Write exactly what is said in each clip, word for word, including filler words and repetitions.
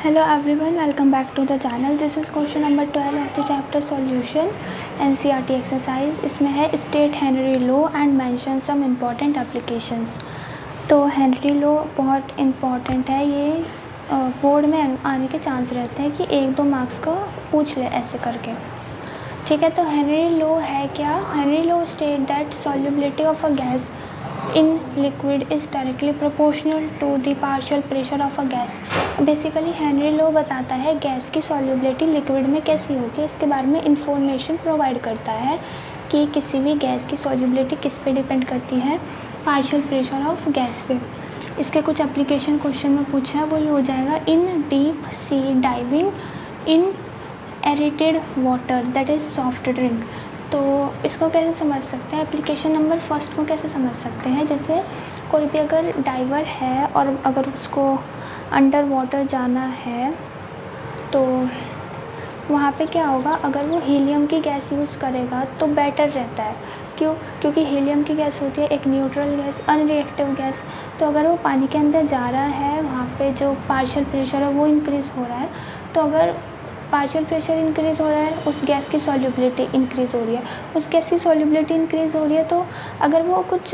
Hello everyone, welcome back to the channel. This is question number twelve of the chapter solution N C E R T exercise. इसमें है state Henry law and mention some important applications. तो Henry law बहुत important है, ये board में आने के chance रहते हैं कि एक दो मार्क्स को पूछ ले ऐसे करके। ठीक है, तो हेनरी लॉ है क्या? Henry law state that solubility of a gas in liquid is directly proportional to the partial pressure of a gas. Basically Henry law बताता है गैस की सॉल्युबिलिटी लिक्विड में कैसी होगी, इसके बारे में इंफॉर्मेशन प्रोवाइड करता है कि किसी भी गैस की सॉल्युबिलिटी किस पे डिपेंड करती है, पार्शियल प्रेशर ऑफ गैस पे। इसके कुछ एप्लीकेशन क्वेश्चन में पूछा है, वो ये हो जाएगा in deep sea diving, in aerated water that is soft drink. तो इसको कैसे समझ सकते हैं? एप्लीकेशन नंबर फर्स्ट को कैसे समझ सकते हैं? जैसे कोई भी अगर डाइवर है और अगर उसको अंडर वाटर जाना है तो वहाँ पे क्या होगा, अगर वो हीलियम की गैस यूज़ करेगा तो बेटर रहता है। क्यों? क्योंकि हीलियम की गैस होती है एक न्यूट्रल गैस, अनरिएक्टिव गैस। तो अगर वो पानी के अंदर जा रहा है, वहाँ पे जो पार्शियल प्रेशर है वो इंक्रीज़ हो रहा है। तो अगर पार्शियल प्रेशर इंक्रीज़ हो रहा है, उस गैस की सॉल्युबिलिटी इंक्रीज़ हो रही है। उस गैस की सॉल्युबिलिटी इंक्रीज़ हो रही है तो अगर वो कुछ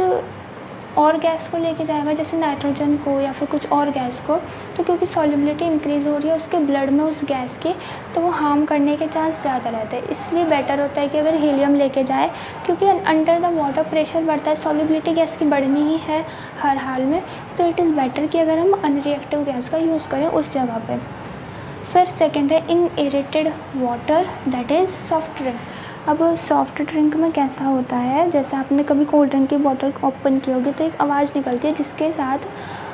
और गैस को लेके जाएगा, जैसे नाइट्रोजन को या फिर कुछ और गैस को, तो क्योंकि सॉल्युबिलिटी इंक्रीज़ हो रही है उसके ब्लड में उस गैस की, तो वो हार्म करने के चांस ज़्यादा रहते हैं। इसलिए बेटर होता है कि अगर हीलियम लेके जाए, क्योंकि अंडर द वाटर प्रेशर बढ़ता है, सॉल्युबिलिटी गैस की बढ़नी ही है हर हाल में। तो इट इज़ बेटर कि अगर हम अनरिएक्टिव गैस का यूज़ करें उस जगह पर। फिर सेकेंड है in aerated water that is soft drink. अब सॉफ्ट ड्रिंक में कैसा होता है, जैसे आपने कभी कोल्ड ड्रिंक की बोतल ओपन की होगी तो एक आवाज़ निकलती है जिसके साथ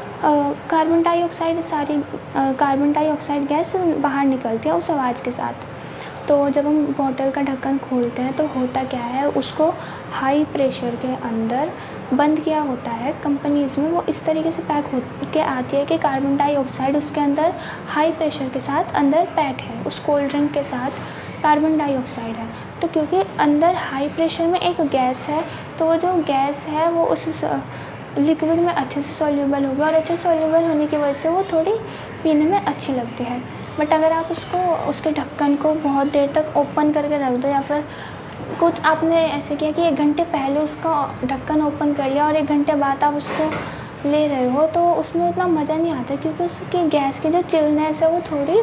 कार्बन डाइऑक्साइड सारी कार्बन डाइऑक्साइड गैस बाहर निकलती है उस आवाज़ के साथ। तो जब हम बोतल का ढक्कन खोलते हैं तो होता क्या है, उसको हाई प्रेशर के अंदर बंद किया होता है। कंपनीज़ में वो इस तरीके से पैक हो के आती है कि कार्बन डाइऑक्साइड उसके अंदर हाई प्रेशर के साथ अंदर पैक है, उस कोल्ड ड्रिंक के साथ कार्बन डाइऑक्साइड है। तो क्योंकि अंदर हाई प्रेशर में एक गैस है, तो वो जो गैस है वो उस लिक्विड में अच्छे से सॉल्यूबल होगी और अच्छे सॉल्यूबल होने की वजह से वो थोड़ी पीने में अच्छी लगती है। बट अगर आप उसको उसके ढक्कन को बहुत देर तक ओपन करके रख दो, या फिर कुछ आपने ऐसे किया कि एक घंटे पहले उसका ढक्कन ओपन कर लिया और एक घंटे बाद आप उसको ले रहे हो, तो उसमें उतना मज़ा नहीं आता, क्योंकि उसकी गैस की जो चिलनेस है वो थोड़ी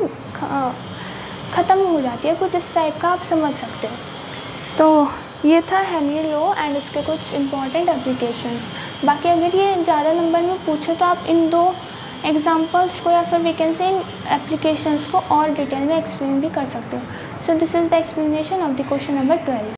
ख़त्म हो जाती है। कुछ इस टाइप का आप समझ सकते हो। तो ये था हेनरी लॉ एंड इसके कुछ इम्पॉर्टेंट एप्लीकेशन। बाकी अगर ये ज़्यादा नंबर में पूछे तो आप इन दो एग्जांपल्स को या फिर we can say in applications को और डिटेल में एक्सप्लेन भी कर सकते हो। So this is the explanation of the question number twelve.